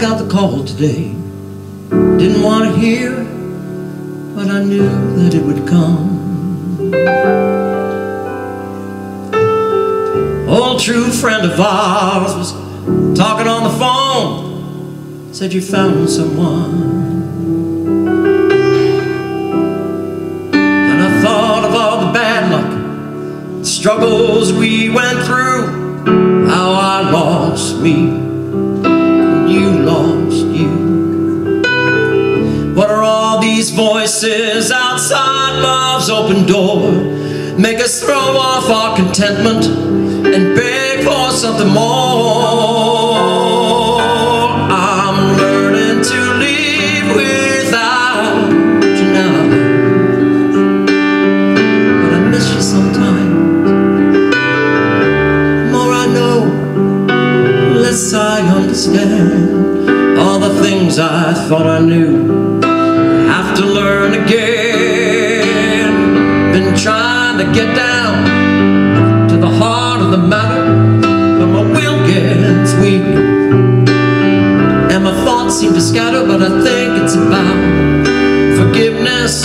got the call today. Didn't want to hear it, but I knew that it would come. Old true friend of ours was talking on the phone. Said you found someone. And I thought of all the bad luck, the struggles we went through, how I lost me, and you lost you. What are all these voices outside love's open door? Make us throw off our contentment and beg for something more. I'm learning to live without you now, but I miss you sometimes. The more I know, the less I understand all the things I thought I knew. Have to learn again. Been trying to get down to the heart of the matter, but my will gets weak and my thoughts seem to scatter. But I think it's about forgiveness,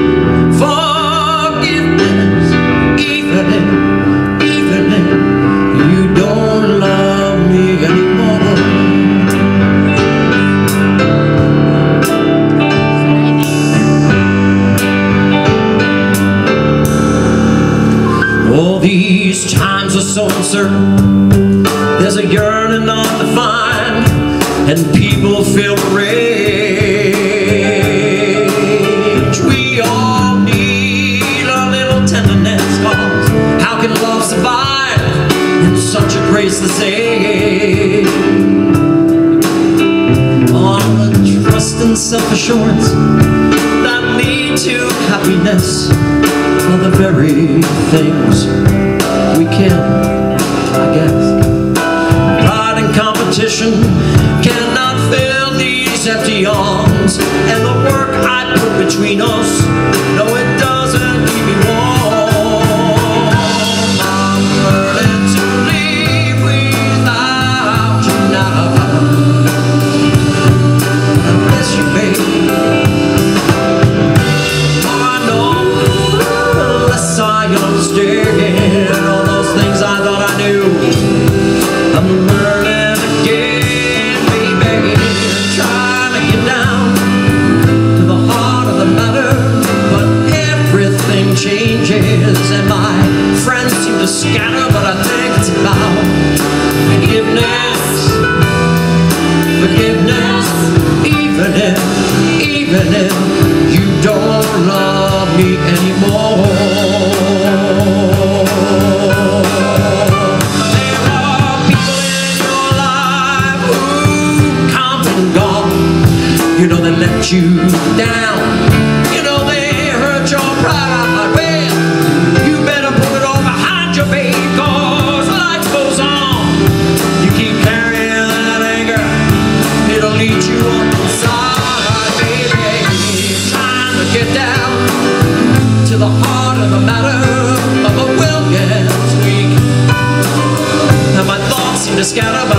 forgiveness. Even if you don't love me anymore. All these times are so uncertain. There's a yearning undefined, and people feel the rage. We all need a little tenderness, 'cause how can love survive in such a graceless age? On the trust and self-assurance that lead to happiness are the very things we can, I guess. Pride and competition cannot fill these empty arms, and the work I put between us, no, it doesn't keep me warm. I'm learning to live without you now. I miss you, baby. I understand all those things I thought I knew. I'm learning again, baby, trying to get down to the heart of the matter. But everything changes and my friends seem to scatter. But I think it's about forgiveness, forgiveness. Even if you don't love me anymore. There are people in your life who come and gone. You know they let you down. You know they hurt your pride. Well, you better put it all behind you, babe, 'cause life goes on. You keep carrying that anger, it'll lead you up inside, baby. Trying to get down to the heart of the matter, but my will gets weak and my thoughts seem to scatter.